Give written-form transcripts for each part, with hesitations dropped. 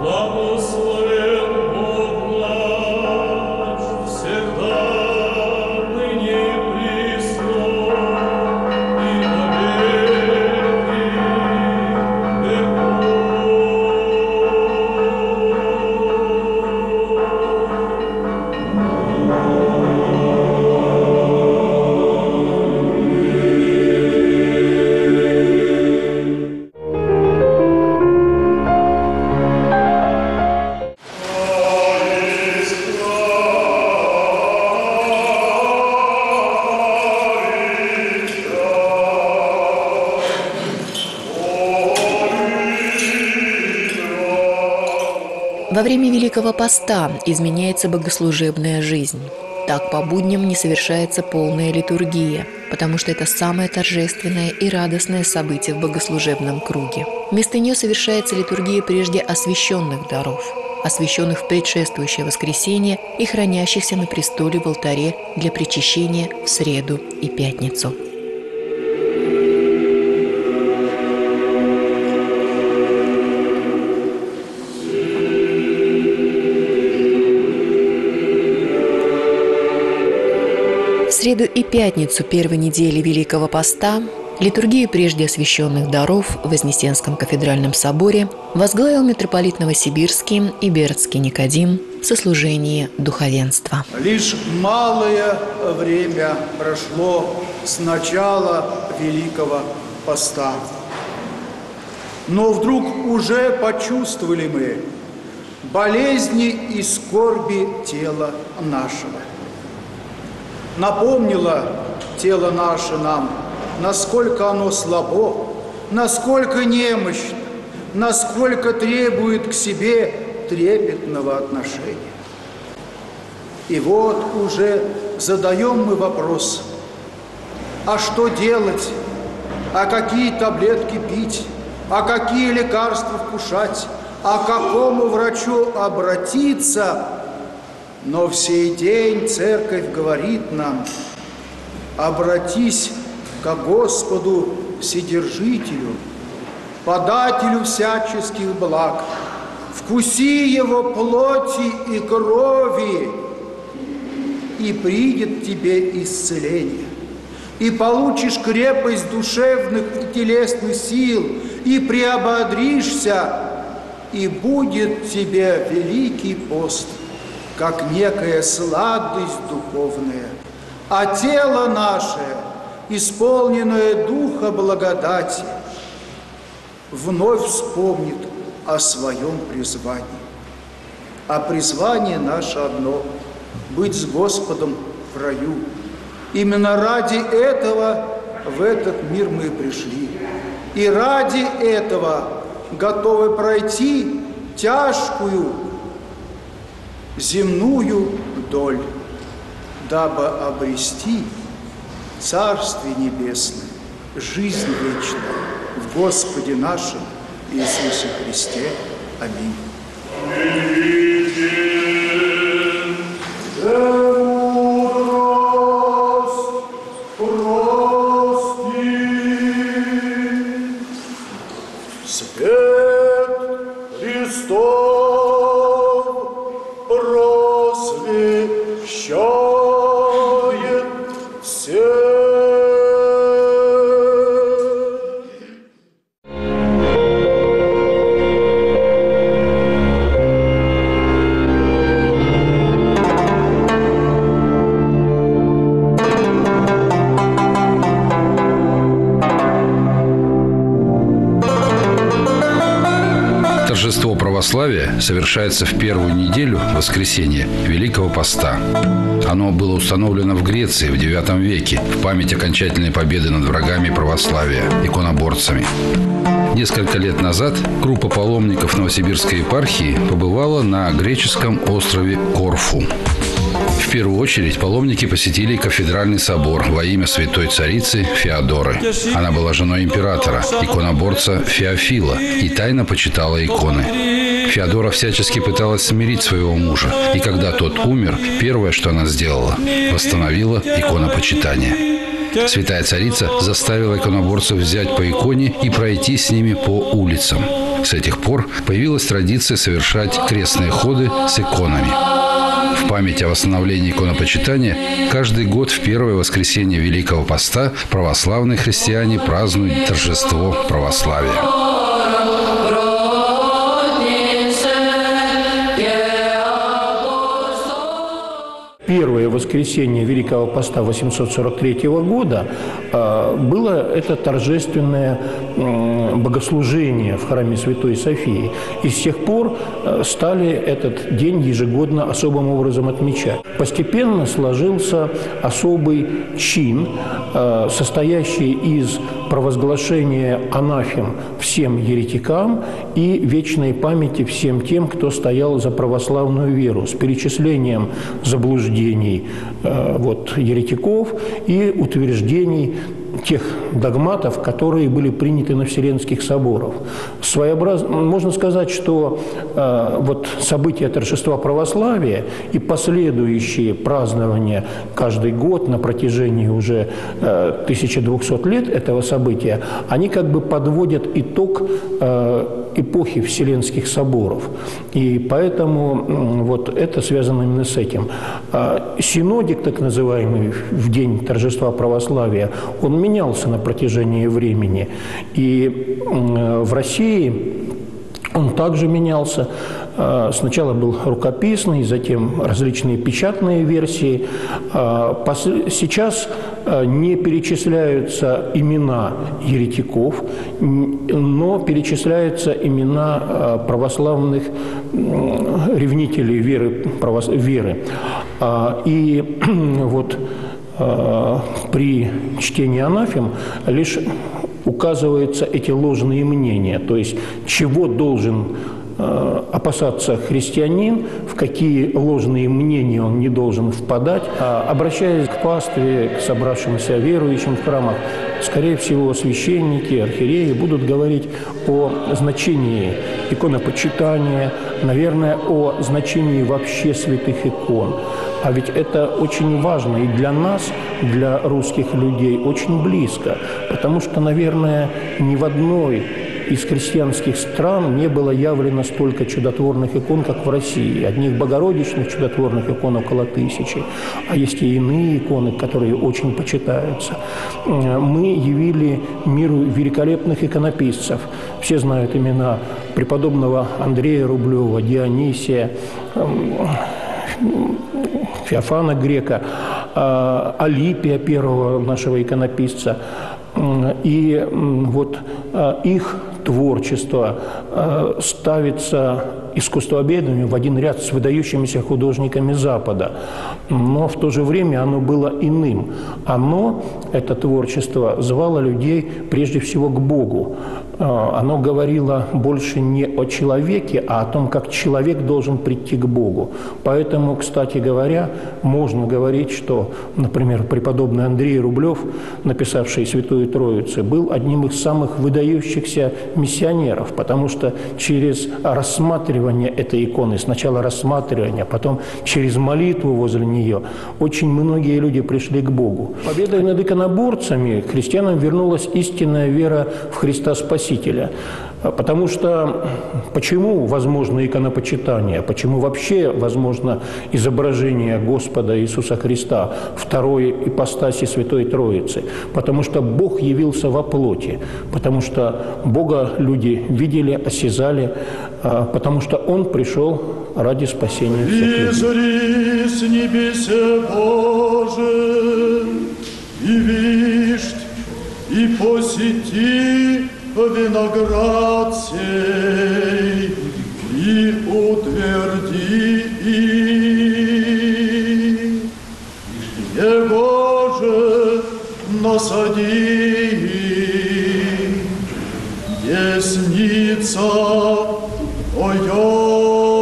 Во время Великого Поста изменяется богослужебная жизнь. Так по будням не совершается полная литургия, потому что это самое торжественное и радостное событие в богослужебном круге. Вместо нее совершается литургия прежде освященных даров, освященных в предшествующее воскресенье и хранящихся на престоле в алтаре для причащения в среду и пятницу. В среду и пятницу первой недели Великого Поста литургию прежде освященных даров в Вознесенском кафедральном соборе возглавил митрополит Новосибирский и Бердский Никодим в сослужении духовенства. Лишь малое время прошло с начала Великого Поста, но вдруг уже почувствовали мы болезни и скорби тела нашего. Напомнило тело наше нам, насколько оно слабо, насколько немощно, насколько требует к себе трепетного отношения. И вот уже задаем мы вопрос, а что делать, а какие таблетки пить, а какие лекарства вкушать, а к какому врачу обратиться? Но в сей день Церковь говорит нам: обратись ко Господу Вседержителю, подателю всяческих благ, вкуси Его плоти и крови, и придет тебе исцеление, и получишь крепость душевных и телесных сил, и приободришься, и будет тебе великий пост, как некая сладость духовная, а тело наше, исполненное духа благодати, вновь вспомнит о своем призвании. А призвание наше одно – быть с Господом в раю. Именно ради этого в этот мир мы пришли. И ради этого готовы пройти тяжкую земную доль, дабы обрести Царствие Небесное, жизнь вечную в Господе нашем Иисусе Христе. Аминь. Торжество православия совершается в первую неделю воскресенья Великого Поста. Оно было установлено в Греции в IX веке в память окончательной победы над врагами православия, иконоборцами. Несколько лет назад группа паломников Новосибирской епархии побывала на греческом острове Корфу. В первую очередь паломники посетили кафедральный собор во имя святой царицы Феодоры. Она была женой императора, иконоборца Феофила, и тайно почитала иконы. Феодора всячески пыталась смирить своего мужа, и когда тот умер, первое, что она сделала – восстановила иконопочитание. Святая Царица заставила иконоборцев взять по иконе и пройти с ними по улицам. С этих пор появилась традиция совершать крестные ходы с иконами. В память о восстановлении иконопочитания каждый год в первое воскресенье Великого Поста православные христиане празднуют торжество православия. Первое воскресенье Великого Поста 843 года было это торжественное богослужение в храме Святой Софии. И с тех пор стали этот день ежегодно особым образом отмечать. Постепенно сложился особый чин, состоящий из провозглашения анафем всем еретикам и вечной памяти всем тем, кто стоял за православную веру, с перечислением заблуждений еретиков и утверждений тех догматов, которые были приняты на Вселенских соборах. Можно сказать, что события торжества православия и последующие празднования каждый год на протяжении уже 1200 лет этого события, они как бы подводят итог эпохи Вселенских соборов. И поэтому это связано именно с этим. Синодик, так называемый, в день торжества православия, он менялся на протяжении времени. И в России он также менялся. Сначала был рукописный, затем различные печатные версии. Сейчас не перечисляются имена еретиков, но перечисляются имена православных ревнителей веры. И при чтении анафем лишь указываются эти ложные мнения, то есть чего должен опасаться христианин, в какие ложные мнения он не должен впадать. Обращаясь к пастве, к собравшимся верующим в храмах, скорее всего, священники, архиереи будут говорить о значении иконопочитания, наверное, о значении вообще святых икон. А ведь это очень важно и для нас, для русских людей, очень близко, потому что, наверное, ни в одной из христианских стран не было явлено столько чудотворных икон, как в России. Одних богородичных чудотворных икон около 1000, а есть и иные иконы, которые очень почитаются. Мы явили миру великолепных иконописцев. Все знают имена преподобного Андрея Рублева, Дионисия, Феофана Грека, Алипия, первого нашего иконописца. И их творчество ставится искусствоведами в один ряд с выдающимися художниками Запада. Но в то же время оно было иным. Это творчество, звало людей прежде всего к Богу. Оно говорило больше не о человеке, а о том, как человек должен прийти к Богу. Поэтому, кстати говоря, можно говорить, что, например, преподобный Андрей Рублев, написавший «Святую Троицу», был одним из самых выдающихся миссионеров, потому что через рассматривание этой иконы, сначала рассматривание, потом через молитву возле нее, очень многие люди пришли к Богу. Победой над иконоборцами христианам вернулась истинная вера в Христа Спасителя. Потому что почему возможно иконопочитание? Почему вообще возможно изображение Господа Иисуса Христа, второй ипостаси Святой Троицы? Потому что Бог явился во плоти, потому что Бога люди видели, осязали, потому что Он пришел ради спасения всех людей. «Изри с небесе Боже, и вишь, и посети виноград сей, и утверди его же насади, десница Твоя».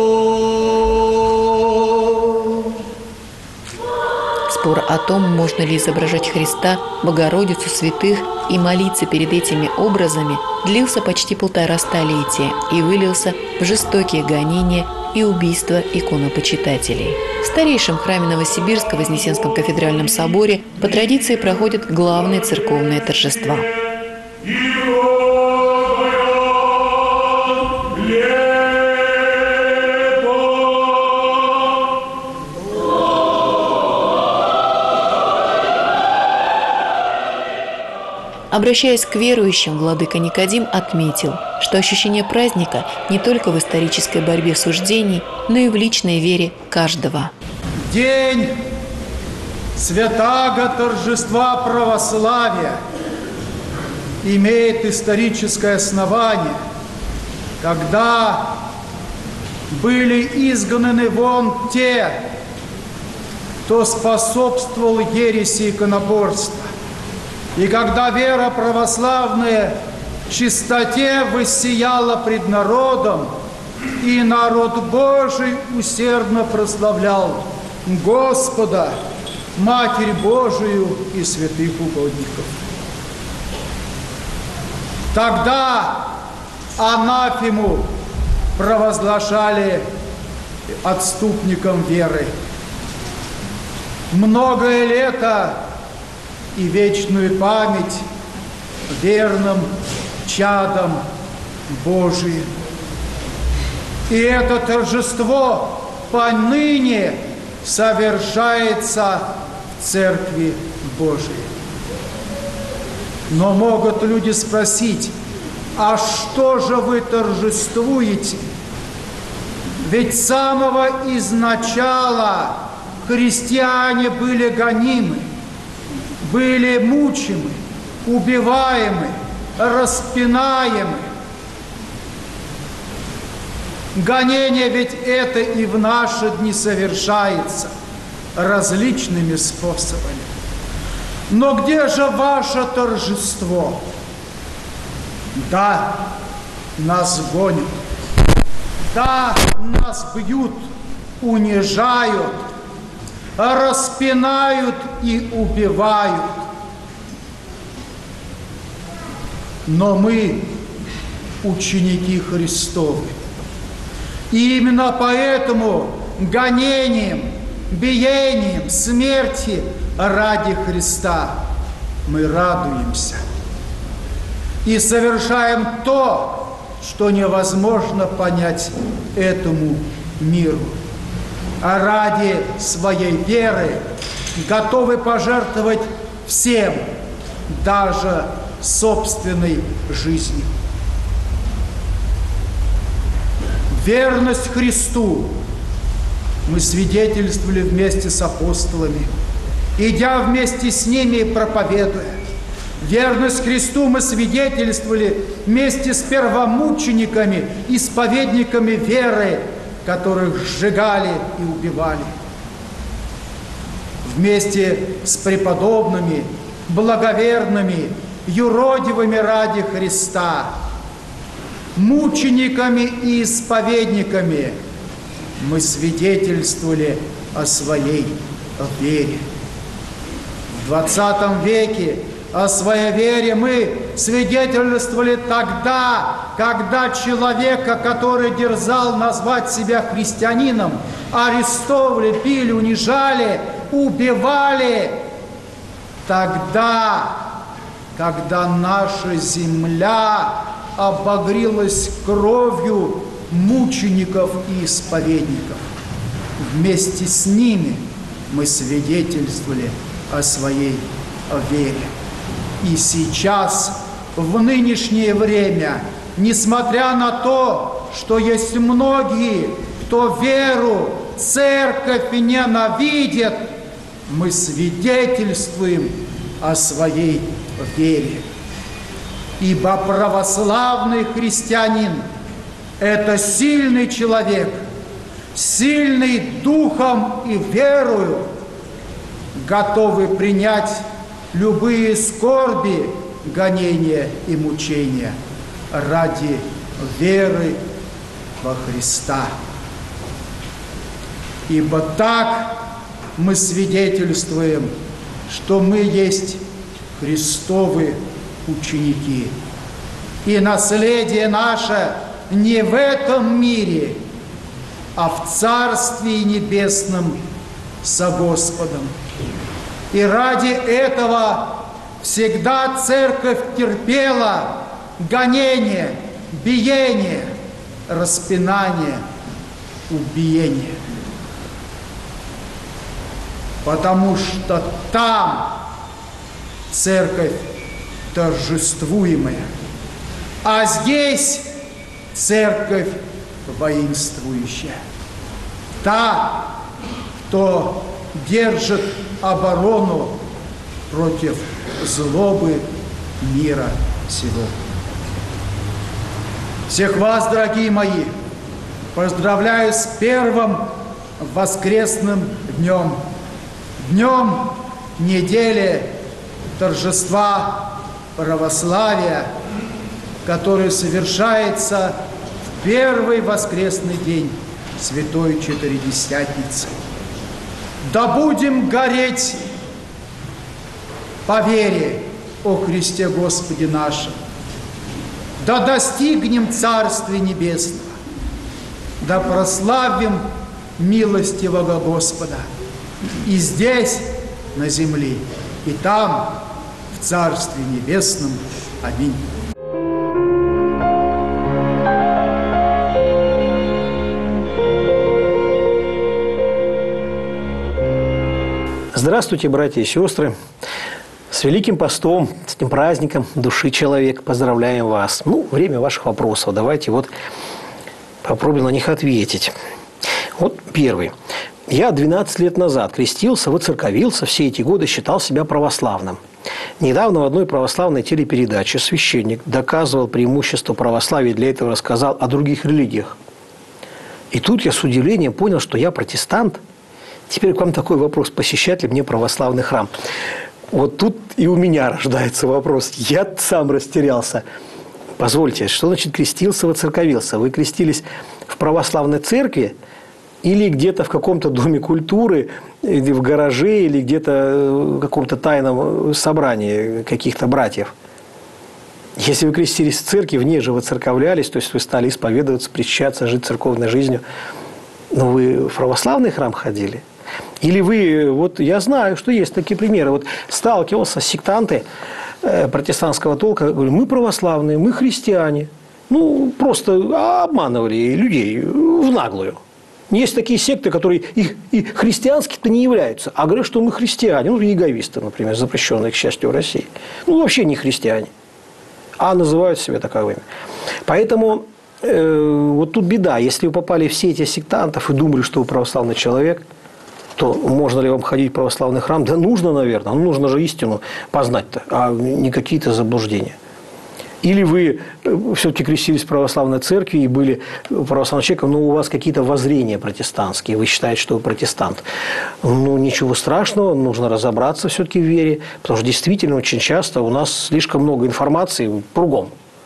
Спор о том, можно ли изображать Христа, Богородицу, святых и молиться перед этими образами, длился почти 1,5 столетия и вылился в жестокие гонения и убийство иконопочитателей. В старейшем храме Новосибирска в Вознесенском кафедральном соборе по традиции проходят главные церковные торжества. Обращаясь к верующим, владыка Никодим отметил, что ощущение праздника не только в исторической борьбе суждений, но и в личной вере каждого. День святаго торжества православия имеет историческое основание, когда были изгнаны вон те, кто способствовал ереси иконоборства. И когда вера православная в чистоте воссияла пред народом, и народ Божий усердно прославлял Господа, Матерь Божию и святых угодников. Тогда анафему провозглашали отступником веры. Многое лето и вечную память верным чадам Божиим. И это торжество поныне совершается в Церкви Божией. Но могут люди спросить, а что же вы торжествуете? Ведь с самого изначала христиане были гонимы, были мучимы, убиваемы, распинаемы. Гонение ведь это и в наши дни совершается различными способами. Но где же ваше торжество? Да, нас гонят, да, нас бьют, унижают, распинают и убивают. Но мы ученики Христовы. И именно поэтому гонением, биением, смерти ради Христа мы радуемся и совершаем то, что невозможно понять этому миру. А ради своей веры готовы пожертвовать всем, даже собственной жизнью. Верность Христу мы свидетельствовали вместе с апостолами, идя вместе с ними и проповедуя. Верность Христу мы свидетельствовали вместе с первомучениками, исповедниками веры, которых сжигали и убивали. Вместе с преподобными, благоверными, юродивыми ради Христа, мучениками и исповедниками мы свидетельствовали о своей вере. В 20 веке о своей вере мы свидетельствовали тогда, когда человека, который дерзал назвать себя христианином, арестовывали, били, унижали, убивали. Тогда, когда наша земля обогрелась кровью мучеников и исповедников. Вместе с ними мы свидетельствовали о своей вере. И сейчас, в нынешнее время, несмотря на то, что есть многие, кто веру, церковь ненавидит, мы свидетельствуем о своей вере. Ибо православный христианин – это сильный человек, сильный духом и верою, готовый принять любые скорби, гонения и мучения ради веры во Христа. Ибо так мы свидетельствуем, что мы есть Христовы ученики. И наследие наше не в этом мире, а в Царстве Небесном со Господом. И ради этого всегда Церковь терпела гонение, биение, распинание, убиение. Потому что там Церковь торжествуемая, а здесь Церковь воинствующая. Та, кто держит оборону против злобы мира сего. Всех вас, дорогие мои, поздравляю с первым воскресным днем, днем недели торжества православия, который совершается в первый воскресный день Святой Четыредесятницы. Да будем гореть по вере о Христе Господе нашем, да достигнем Царствия Небесного, да прославим милостивого Господа и здесь, на земле, и там, в Царстве Небесном. Аминь. Здравствуйте, братья и сестры! С Великим Постом, с этим праздником души человека поздравляем вас. Время ваших вопросов. Давайте попробуем на них ответить. Первый. Я 12 лет назад крестился, воцерковился, все эти годы считал себя православным. Недавно в одной православной телепередаче священник доказывал преимущество православия и для этого рассказал о других религиях. И тут я с удивлением понял, что я протестант. Теперь к вам такой вопрос: посещать ли мне православный храм? Тут и у меня рождается вопрос. Я сам растерялся. Позвольте, что значит крестился, воцерковился? Вы крестились в православной церкви или где-то в каком-то доме культуры, или в гараже, или где-то в каком-то тайном собрании каких-то братьев? Если вы крестились в церкви, вне же воцерковлялись, то есть вы стали исповедоваться, причащаться, жить церковной жизнью, но вы в православный храм ходили? Или вы, я знаю, что есть такие примеры, сталкивался с сектанты протестантского толка, говорю, мы православные, мы христиане. Просто обманывали людей в наглую. Есть такие секты, которые и христианскими-то не являются, а говорят, что мы христиане. Иеговисты, например, запрещенные, к счастью, в России. Вообще не христиане, а называют себя таковыми. Поэтому тут беда. Если вы попали в сети сектантов и думали, что вы православный человек, то можно ли вам ходить в православный храм? Да нужно, наверное. Нужно же истину познать-то, а не какие-то заблуждения. Или вы все-таки крестились в православной церкви и были православным человеком, но у вас какие-то воззрения протестантские, вы считаете, что вы протестант. Ничего страшного, нужно разобраться все-таки в вере, потому что действительно очень часто у нас слишком много информации кругом.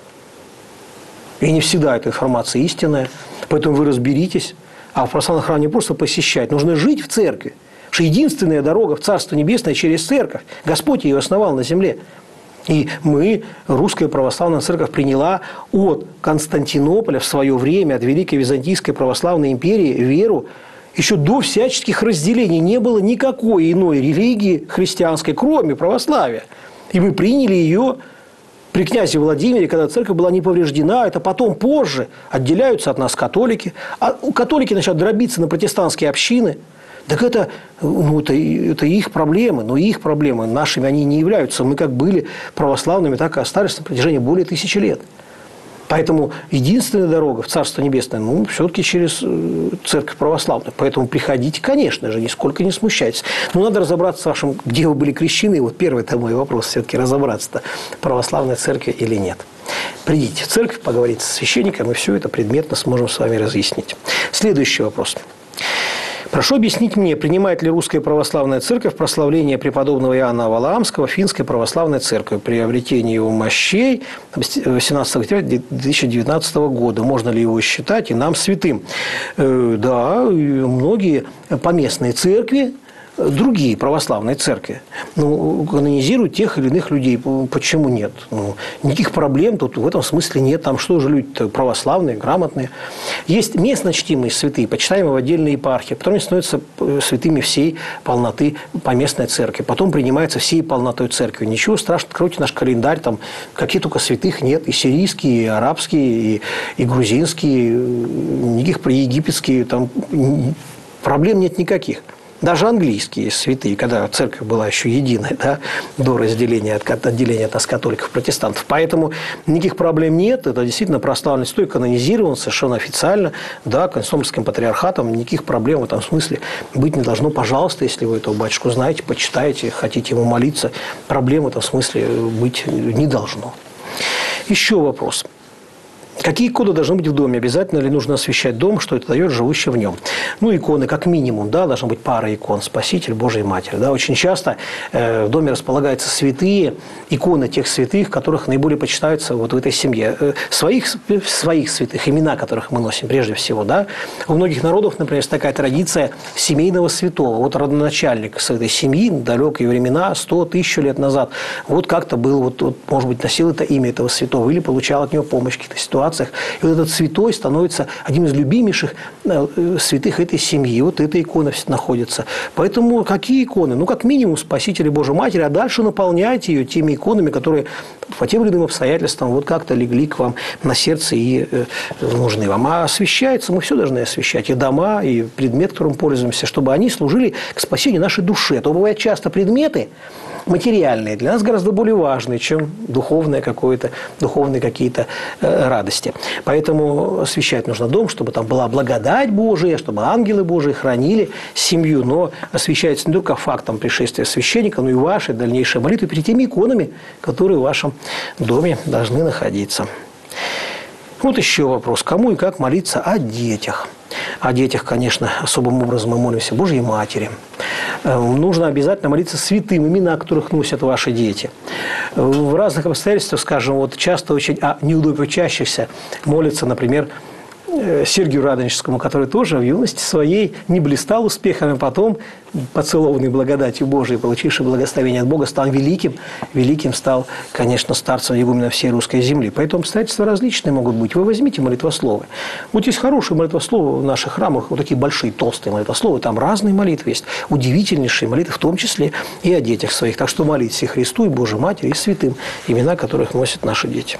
И не всегда эта информация истинная, поэтому вы разберитесь. А в православном храме не просто посещать, нужно жить в церкви. Потому что единственная дорога в Царство Небесное через церковь. Господь ее основал на земле. И русская православная церковь, приняла от Константинополя в свое время, от Великой Византийской православной империи, веру. Еще до всяческих разделений не было никакой иной религии христианской, кроме православия. И мы приняли ее при князе Владимире, когда церковь была не повреждена. Это потом, позже, отделяются от нас католики. А католики начали дробиться на протестантские общины. Так это их проблемы, но их проблемы, нашими они не являются. Мы как были православными, так и остались на протяжении более 1000 лет. Поэтому единственная дорога в Царство Небесное, все-таки через церковь православную. Поэтому приходите, конечно же, нисколько не смущайтесь. Но надо разобраться с вашим, где вы были крещены. Первый-то мой вопрос, все-таки разобраться-то, в православной церкви или нет. Придите в церковь, поговорите со священником, и все это предметно сможем с вами разъяснить. Следующий вопрос. Прошу объяснить мне, принимает ли Русская Православная Церковь прославление преподобного Иоанна Валаамского Финской Православной Церкви при обретении его мощей 18 октября 2019 года? Можно ли его считать и нам святым? Да, многие поместные церкви другие православные церкви. Ну, канонизируют тех или иных людей. Почему нет? Ну, никаких проблем тут в этом смысле нет. Там что же люди православные, грамотные. Есть местно чтимые святые, почитаемые в отдельной епархии. Потом они становятся святыми всей полноты поместной церкви. Потом принимаются всей полнотой церкви. Ничего страшного, откройте наш календарь. Там какие только святых нет. И сирийские, и арабские, и грузинские, никаких египетские. Там проблем нет никаких. Даже английские святые, когда церковь была еще единой, да, до отделения от нас, католиков, протестантов. Поэтому никаких проблем нет. Это действительно прославленный святой, канонизирован совершенно официально, да, Константинопольским патриархатом. Никаких проблем в этом смысле быть не должно. Пожалуйста, если вы этого батюшку знаете, почитаете, хотите ему молиться, проблем в этом смысле быть не должно. Еще вопрос. Какие иконы должны быть в доме? Обязательно ли нужно освящать дом, что это дает живущим в нем? Ну, иконы как минимум, да, должна быть пара икон. Спаситель, Божия Матерь. Да. Очень часто в доме располагаются святые, иконы тех святых, которых наиболее почитаются вот в этой семье. Своих святых, имена которых мы носим прежде всего. Да. У многих народов, например, есть такая традиция семейного святого. Вот родоначальник с этой семьи, далекие времена, 100-1000 лет назад, вот как-то был, вот, может быть, носил это имя этого святого или получал от него помощь в каких-то ситуациях. И вот этот святой становится одним из любимейших святых этой семьи. Вот эта икона находится. Поэтому какие иконы? Ну, как минимум, Спасителя Божьей Матери, а дальше наполняйте ее теми иконами, которые по тем или иным обстоятельствам вот как-то легли к вам на сердце и нужны вам. А освящается, мы все должны освящать. И дома, и предмет, которым пользуемся, чтобы они служили к спасению нашей души. А то бывают часто предметы материальные для нас гораздо более важные, чем духовные какие-то радости. Поэтому освящать нужно дом, чтобы там была благодать Божия, чтобы ангелы Божии хранили семью. Но освящается не только фактом пришествия священника, но и вашей дальнейшей молитвы перед теми иконами, которые в вашем доме должны находиться. Вот еще вопрос. Кому и как молиться о детях? О детях, конечно, особым образом мы молимся Божьей Матери. Нужно обязательно молиться святым, имена которых носят ваши дети. В разных обстоятельствах, скажем, вот часто очень неудобно учащихся молятся, например, Сергию Радонежскому, который тоже в юности своей не блистал успехами, а потом, поцелованный благодатью Божией, получивший благословение от Бога, стал великим стал, конечно, старцем игумена всей русской земли. Поэтому обстоятельства различные могут быть. Вы возьмите молитвословы. Вот есть хорошие молитвословы в наших храмах, вот такие большие, толстые молитвословы, там разные молитвы есть, удивительнейшие молитвы, в том числе и о детях своих. Так что молитесь и Христу, и Божьей Матери, и святым, имена которых носят наши дети.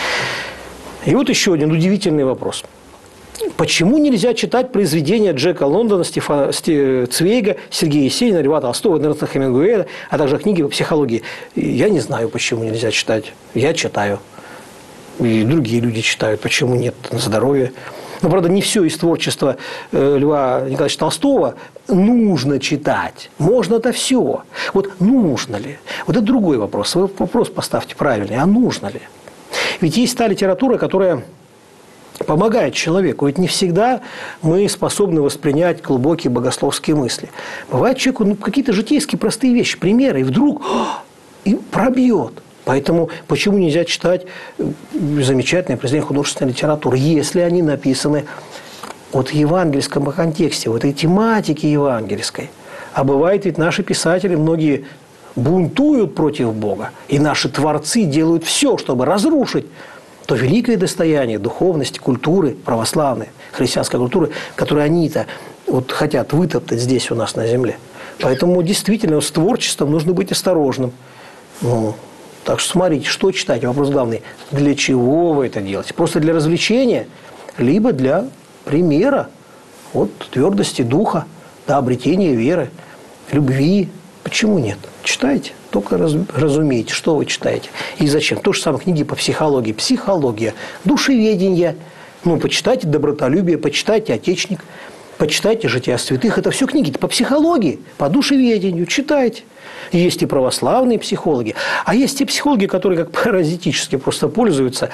И вот еще один удивительный вопрос. Почему нельзя читать произведения Джека Лондона, Цвейга, Сергея Есенина, Льва Толстого, Эрнеста Хемингуэя, а также книги по психологии? Я не знаю, почему нельзя читать. Я читаю. И другие люди читают. Почему нет? На здоровье. Но, правда, не все из творчества Льва Николаевича Толстого нужно читать. Можно-то все. Вот нужно ли? Вот это другой вопрос. Вы вопрос поставьте правильный. А нужно ли? Ведь есть та литература, которая помогает человеку. Ведь не всегда мы способны воспринять глубокие богословские мысли. Бывает человеку какие-то житейские простые вещи, примеры, и вдруг и пробьет. Поэтому почему нельзя читать замечательные произведения художественной литературы, если они написаны вот в евангельском контексте, вот этой тематике евангельской. А бывает ведь наши писатели, многие бунтуют против Бога, и наши творцы делают все, чтобы разрушить то великое достояние духовности, культуры православной, христианской культуры, которую они-то вот хотят вытоптать здесь у нас на земле. Поэтому действительно с творчеством нужно быть осторожным. Так что смотрите, что читать. Вопрос главный. Для чего вы это делаете? Просто для развлечения, либо для примера, вот, твердости духа, да, обретения веры, любви. Почему нет? Читайте. Только разумейте, что вы читаете и зачем. То же самое книги по психологии. Психология, душеведение. Почитайте «Добротолюбие», почитайте «Отечник», почитайте «Жития святых». Это все книги по психологии, по душеведению. Читайте. Есть и православные психологи, а есть и психологи, которые как паразитически просто пользуются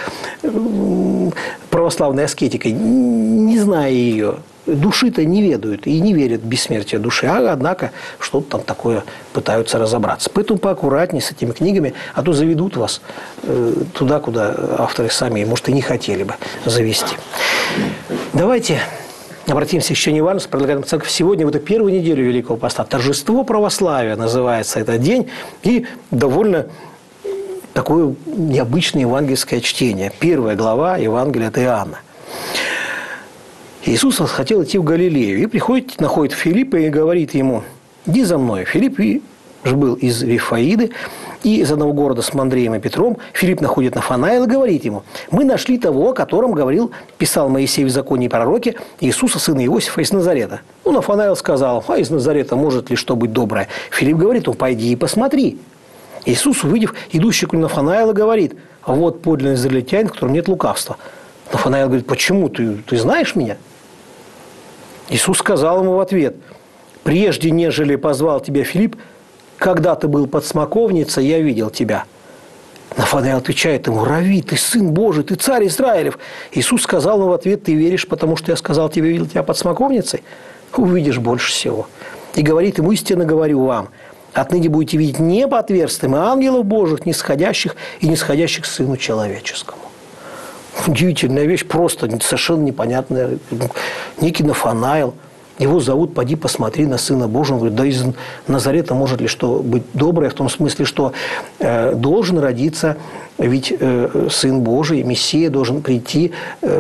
православной аскетикой, не зная ее. Души-то не ведают и не верят в бессмертие души, однако что-то там такое пытаются разобраться. Поэтому поаккуратнее с этими книгами, а то заведут вас туда, куда авторы сами, может, и не хотели бы завести. Давайте Обратимся еще не важно, предлагаем церковь сегодня, в эту первую неделю Великого Поста. Торжество православия называется этот день. И довольно такое необычное евангельское чтение. 1 глава Евангелия от Иоанна. Иисус хотел идти в Галилею. И приходит, находит Филиппа и говорит ему: иди за мной. Филипп же был из Вифаиды, и из одного города с Андреем и Петром. Филипп находит Нафанаила и говорит ему: мы нашли того, о котором писал Моисей в законе и пророке, Иисуса, сына Иосифа из Назарета. Ну, Нафанаил сказал: а из Назарета может ли что быть доброе? Филипп говорит: пойди и посмотри. Иисус, увидев идущего к нему Нафанаила, говорит: а вот подлинный израильтянин, в котором нет лукавства. Нафанаил говорит: почему? Ты знаешь меня? Иисус сказал ему в ответ: прежде нежели позвал тебя Филипп, когда ты был под смоковницей, я видел тебя. Нафанаил отвечает ему: Рави, ты сын Божий, ты царь Израилев. Иисус сказал ему в ответ: ты веришь, потому что я сказал тебе, видел тебя под смоковницей? Увидишь больше всего. И говорит ему: истинно говорю вам, отныне будете видеть небо отверстием и ангелов Божьих, нисходящих и нисходящих к Сыну Человеческому. Удивительная вещь, просто совершенно непонятная. Некий Нафанаил. Его зовут: поди посмотри на Сына Божьего. Он говорит: да из Назарета может ли что быть доброе? В том смысле, что должен родиться, ведь Сын Божий, Мессия, должен прийти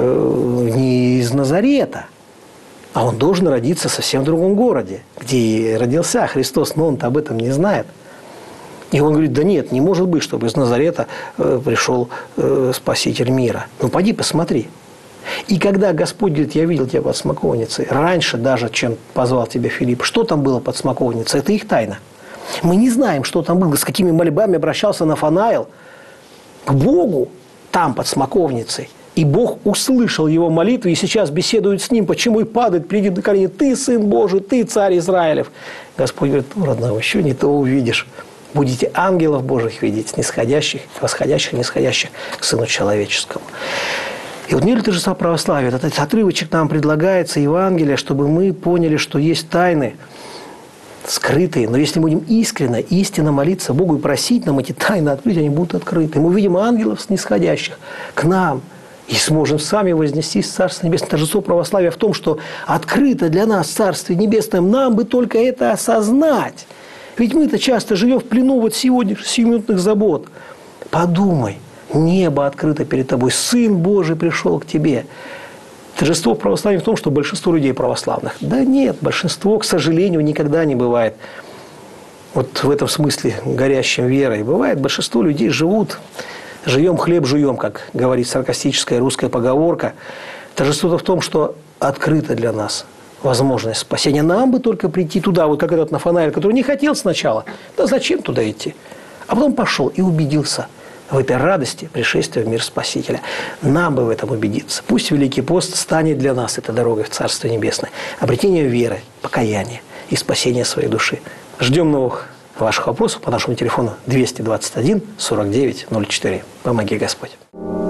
не из Назарета, а он должен родиться совсем в другом городе, где и родился Христос, но он-то об этом не знает. И он говорит: да нет, не может быть, чтобы из Назарета пришел Спаситель мира. Ну, поди посмотри. И когда Господь говорит: я видел тебя под смоковницей, раньше даже, чем позвал тебя Филипп, что там было под смоковницей, это их тайна. Мы не знаем, что там было, с какими мольбами обращался Нафанаил к Богу там под смоковницей. И Бог услышал его молитву и сейчас беседует с ним, почему и падает, придет на колени: ты Сын Божий, ты Царь Израилев. Господь говорит: родного, еще не то увидишь. Будете ангелов Божьих видеть, нисходящих, восходящих, нисходящих к Сыну Человеческому. И вот неделя торжества православия, этот отрывочек нам предлагается, Евангелие, чтобы мы поняли, что есть тайны скрытые, но если мы будем искренне, истинно молиться Богу и просить нам эти тайны открыть, они будут открыты. Мы увидим ангелов снисходящих к нам и сможем сами вознестись в Царство Небесное. Торжество православия в том, что открыто для нас Царствие Небесное, нам бы только это осознать. Ведь мы-то часто живем в плену вот сегодняшних сиюминутных забот. Подумай. Небо открыто перед тобой. Сын Божий пришел к тебе. Торжество православия в том, что большинство людей православных. Да нет, большинство, к сожалению, никогда не бывает вот в этом смысле горящим верой. Бывает, большинство людей живем хлеб жуем, как говорит саркастическая русская поговорка. Торжество-то в том, что открыто для нас возможность спасения. Нам бы только прийти туда, вот как этот Нафанаил, который не хотел сначала. Да зачем туда идти? А потом пошел и убедился в этой радости пришествия в мир Спасителя. Нам бы в этом убедиться. Пусть Великий пост станет для нас этой дорогой в Царство Небесное. Обретение веры, покаяния и спасения своей души. Ждем новых ваших вопросов по нашему телефону 221 49 04. Помоги Господь.